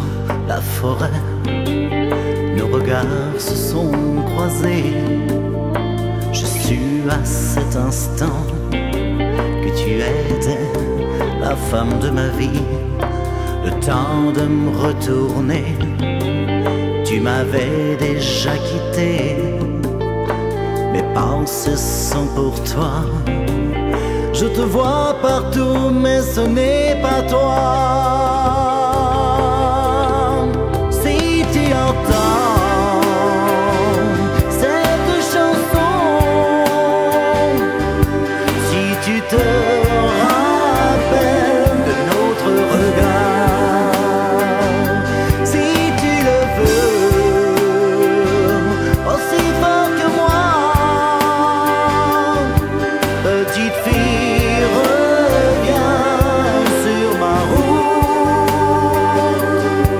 la forêt, nos regards se sont croisés. Je sus à cet instant que tu étais la femme de ma vie. Le temps de me retourner, tu m'avais déjà quitté. Mes pensées sont pour toi. Je te vois partout, mais ce n'est pas toi. Si tu entends cette chanson, si tu te rappelles de notre regard, si tu le veux aussi fort que moi, petite fille, reviens sur ma route.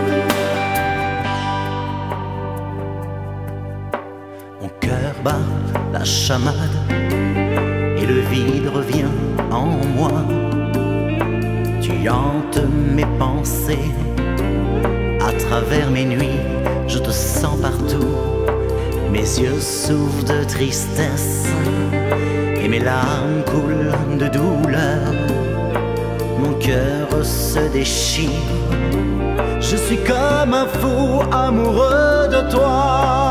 Mon cœur bat la chamade et le vide revient en moi. Tu hantes mes pensées, à travers mes nuits, je te sens partout. Mes yeux s'ouvrent de tristesse et mes larmes coulent de douleur. Mon cœur se déchire, je suis comme un fou amoureux de toi.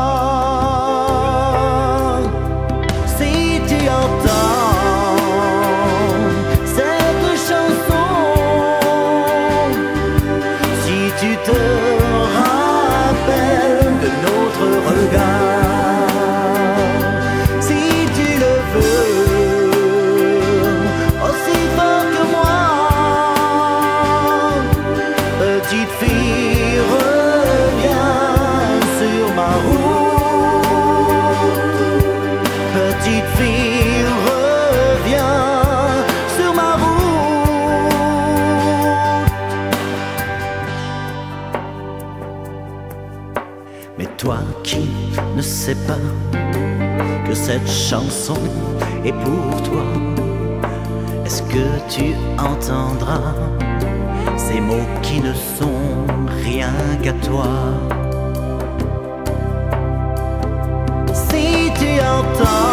Si tu entends cette chanson, si tu te rappelles de notre regard, si tu le veux aussi fort que moi, petite fille, reviens sur ma route. Petite fille, reviens sur ma route. Mais toi qui ne sais pas que cette chanson est pour toi, est-ce que tu entendras ces mots qui ne sont rien qu'à toi? Si tu entends